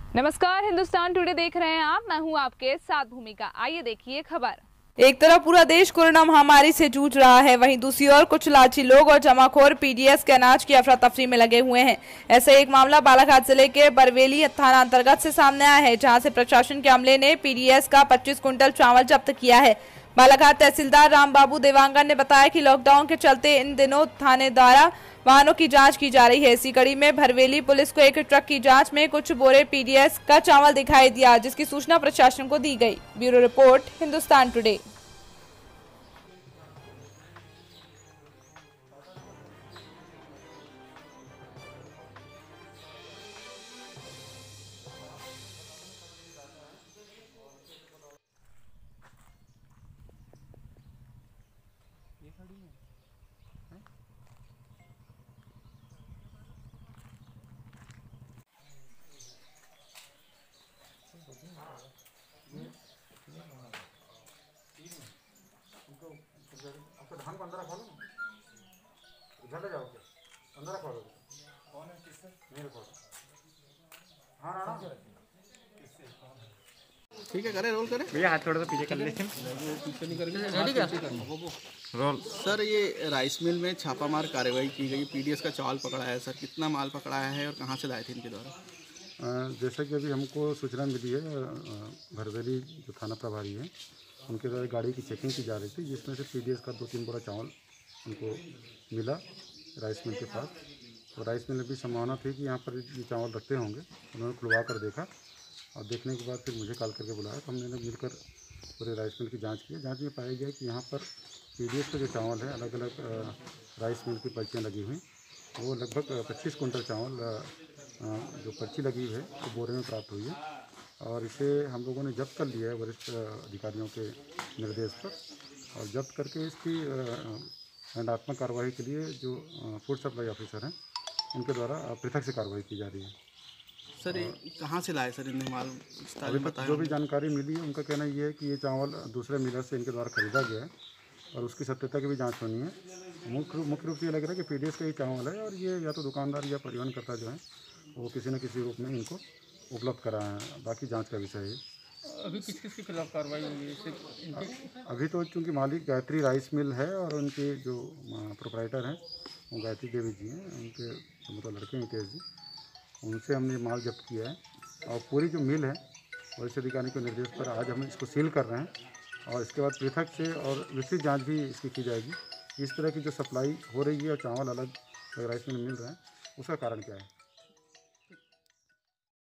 नमस्कार, हिंदुस्तान टुडे देख रहे हैं आप। मैं हूं आपके साथ भूमिका। आइए देखिए खबर। एक तरफ पूरा देश कोरोना महामारी से जूझ रहा है, वहीं दूसरी ओर कुछ लालची लोग और जमाखोर पीडीएस के अनाज की अफरा तफरी में लगे हुए हैं। ऐसे एक मामला बालाघाट जिले के बरवेली थाना अंतर्गत से सामने आया है, जहां से प्रशासन के अमले ने पीडीएस का 25 कुंटल चावल जब्त किया है। बालाघाट तहसीलदार रामबाबू देवांगन ने बताया कि लॉकडाउन के चलते इन दिनों थाने द्वारा वाहनों की जांच की जा रही है। इसी कड़ी में भरवेली पुलिस को एक ट्रक की जांच में कुछ बोरे पीडीएस का चावल दिखाई दिया, जिसकी सूचना प्रशासन को दी गई। Bureau report, Hindustan today. आपको धान को अंदर रखा लो, इधर ले जाओ, अंदर रखा लो। कौन है? किससे? मेरे को। हाँ ना ठीक है, करे रोल करे भैया, हाथ थोड़ा सा पीछे कर लेते हैं। रोल। सर, ये राइस मिल में छापामार कार्रवाई की गई, पीडीएस का चावल पकड़ा है। सर, कितना माल पकड़ा है और कहाँ से लाए थे इनके द्वारा? जैसा कि अभी हमको सूचना मिली है, भरवेली जो थाना प्रभारी है उनके द्वारा गाड़ी की चेकिंग की जा रही थी, जिसमें से पीडीएस का 2-3 बोरा चावल उनको मिला राइस मिल के पास। तो राइस मिल में भी संभावना थी कि यहाँ पर ये चावल रखते होंगे। उन्होंने खुलवा कर देखा और देखने के बाद फिर मुझे कॉल करके बुलाया, तो हमने मिलकर पूरे राइस मिल की जांच की। जांच में पाया गया कि यहाँ पर पीडीएस का जो चावल है, अलग अलग राइस मिल की पर्चियाँ लगी हुई, वो लगभग 25 कुंटल चावल जो पर्ची लगी हुई है वो बोरे में प्राप्त हुई है। और इसे हम लोगों ने जब्त कर लिया है वरिष्ठ अधिकारियों के निर्देश पर, और जब्त करके इसकी दंडात्मक कार्रवाई के लिए जो फूड सप्लाई ऑफिसर हैं उनके द्वारा पृथक से कार्रवाई की जा रही है। सर, ये कहाँ से लाए सर इन्हें माल? जो भी जानकारी मिली है उनका कहना ये है कि ये चावल दूसरे मिलर से इनके द्वारा खरीदा गया है और उसकी सत्यता की भी जांच होनी है। मुख्य रूप से ये लग रहा है कि पीडीएस का ही चावल है, और ये या तो दुकानदार या परिवहनकर्ता जो है वो किसी न किसी रूप में इनको उपलब्ध करा है। बाकी जांच का विषय है। अभी किस किस के खिलाफ कार्रवाई होगी? अभी तो चूँकि मालिक गायत्री राइस मिल है और उनके जो प्रोप्राइटर हैं वो गायत्री देवी जी हैं, उनके मतलब लड़के हैं हितेश जी, उनसे हमने माल जब्त किया है। और पूरी जो मिल है वरिष्ठ अधिकारी के निर्देश पर आज हम इसको सील कर रहे हैं, और इसके बाद पृथक से और विस्तृत जाँच भी इसकी की जाएगी। इस तरह की जो सप्लाई हो रही है और चावल अलग राइस मिल रहे हैं, उसका कारण क्या है।